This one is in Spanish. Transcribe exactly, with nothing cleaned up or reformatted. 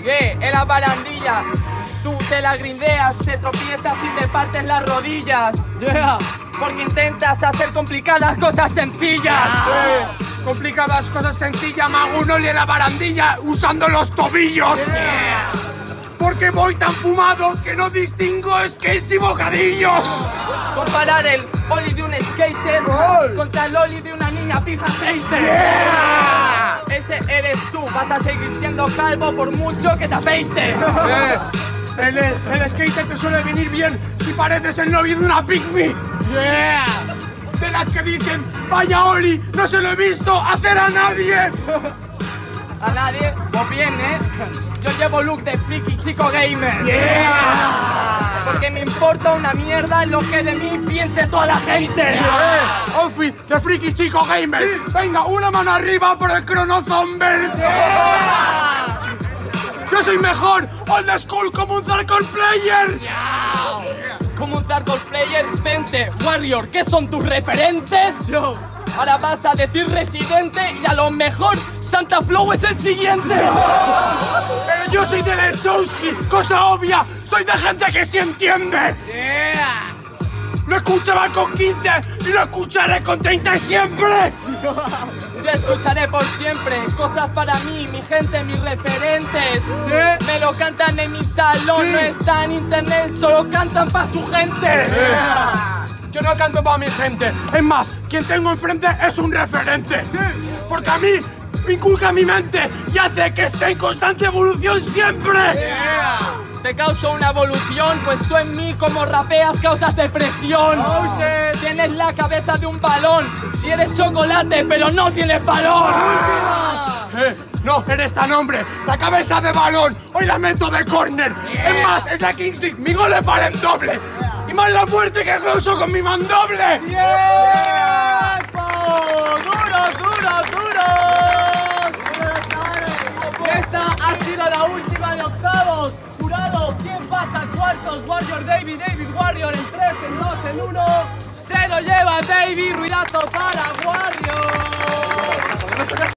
¿Qué? En la barandilla. Tú te la grindeas, te tropiezas y te partes las rodillas. Yeah. Porque intentas hacer complicadas cosas sencillas. Sí. Complicadas cosas sencillas, mago uno en la barandilla usando los tobillos. Yeah. Porque voy tan fumado que no distingo skates y bocadillos. Comparar el ollie de un skater ¡Gol! contra el ollie de una niña pija hater. Yeah. Ese eres tú, vas a seguir siendo calvo por mucho que te afeites. Eh, el, el skater te suele venir bien si pareces el novio de una pygmy. Yeah. De las que dicen, vaya Oli, no se lo he visto hacer a nadie. A nadie, pues bien, ¿eh? Yo llevo look de friki chico gamer. Yeah. Porque me importa una mierda lo que de mí piense toda la gente. Yeah. Outfit de friki chico gamer. Venga, una mano arriba por el cronozomber. Yeah. Yo soy mejor, old school como un Zarkor player. Yeah. Como un Zarkor player, vente, Warrior, ¿qué son tus referentes? Yo. Ahora vas a decir Residente y a lo mejor Santa Flow es el siguiente. Pero yo soy de Lechowski, cosa obvia, soy de gente que sí entiende. Yeah. Lo escuchaba con quince y lo escucharé con treinta siempre. Yo escucharé por siempre cosas para mí, mi gente, mis referentes. Sí. Me lo cantan en mi salón, Sí. no está en internet, solo cantan para su gente. Yeah. Yo no canto para mi gente, es más, quien tengo enfrente es un referente. Sí. Porque a mí me inculca mi mente y hace que esté en constante evolución siempre. Yeah. Te causo una evolución, pues tú en mí como rapeas causas depresión. Oh, shit. Tienes la cabeza de un balón y eres chocolate, pero no tienes balón. Eh, no, eres tan hombre, la cabeza de balón, hoy la meto de córner. Yeah. Es más, es la Kings League, mi gol es para el doble. Y más la muerte que causo con mi mandoble. Yeah. ¡Duro, duro, duro! Esta ha sido la última de octavos. Jurado, ¿quién pasa a cuartos? Warrior David, David Warrior en tres, en dos, en uno. Se lo lleva David, ruidazo para Warrior.